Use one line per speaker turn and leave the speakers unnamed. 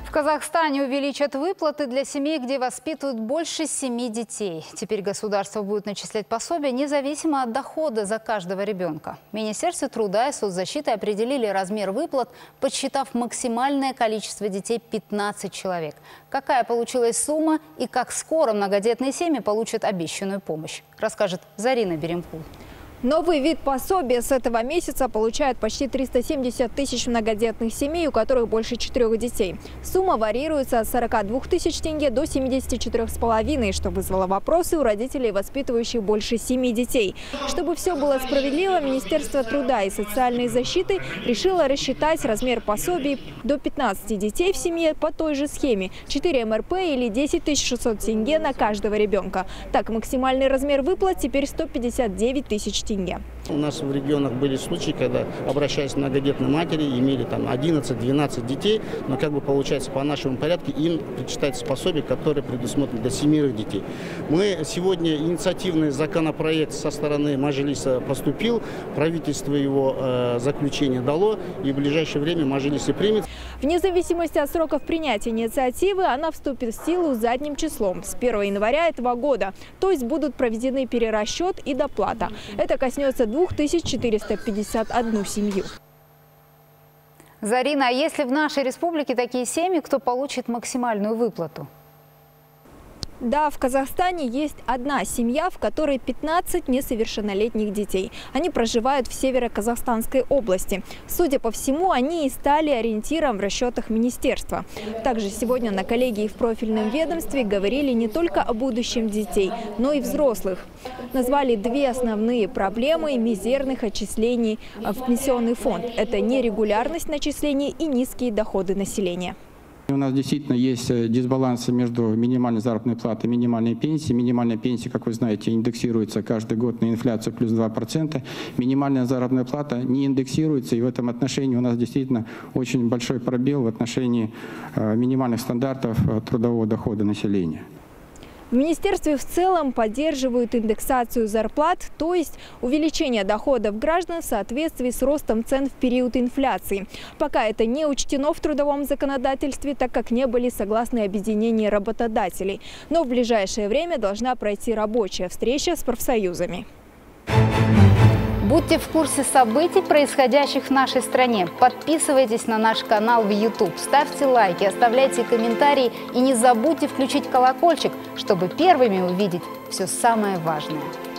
В Казахстане увеличат выплаты для семей, где воспитывают больше 7 детей. Теперь государство будет начислять пособие независимо от дохода за каждого ребенка. В Министерстве труда и соцзащиты определили размер выплат, подсчитав максимальное количество детей – 15 человек. Какая получилась сумма и как скоро многодетные семьи получат обещанную помощь, расскажет Зарина Беремкул.
Новый вид пособия с этого месяца получают почти 370 тысяч многодетных семей, у которых больше 4 детей. Сумма варьируется от 42 тысяч тенге до 74,5, что вызвало вопросы у родителей, воспитывающих больше 7 детей. Чтобы все было справедливо, Министерство труда и социальной защиты решило рассчитать размер пособий до 15 детей в семье по той же схеме – 4 МРП или 10 600 тенге на каждого ребенка. Так, максимальный размер выплат теперь 159 тысяч тенге.
У нас в регионах были случаи, когда, обращаясь к многодетной матери, имели там 11-12 детей, но получается по нашему порядку им причитается пособие, которое предусмотрено для 7 детей. Мы сегодня инициативный законопроект со стороны Мажилиса поступил, правительство его заключение дало, и в ближайшее время Мажилис и примет.
Вне зависимости от сроков принятия инициативы, она вступит в силу задним числом с 1 января этого года, то есть будут проведены перерасчет и доплата. Это коснется 2451 семью.
Зарина, а есть ли в нашей республике такие семьи, кто получит максимальную выплату?
Да, в Казахстане есть одна семья, в которой 15 несовершеннолетних детей. Они проживают в северо-казахстанской области. Судя по всему, они и стали ориентиром в расчетах министерства. Также сегодня на коллегии в профильном ведомстве говорили не только о будущем детей, но и взрослых. Назвали две основные проблемы мизерных отчислений в пенсионный фонд. Это нерегулярность начислений и низкие доходы населения.
У нас действительно есть дисбаланс между минимальной заработной платой и минимальной пенсией. Минимальная пенсия, как вы знаете, индексируется каждый год на инфляцию плюс 2%. Минимальная заработная плата не индексируется, и в этом отношении у нас действительно очень большой пробел в отношении минимальных стандартов трудового дохода населения.
В министерстве в целом поддерживают индексацию зарплат, то есть увеличение доходов граждан в соответствии с ростом цен в период инфляции. Пока это не учтено в трудовом законодательстве, так как не были согласны объединения работодателей. Но в ближайшее время должна пройти рабочая встреча с профсоюзами.
Будьте в курсе событий, происходящих в нашей стране. Подписывайтесь на наш канал в YouTube, ставьте лайки, оставляйте комментарии и не забудьте включить колокольчик, чтобы первыми увидеть все самое важное.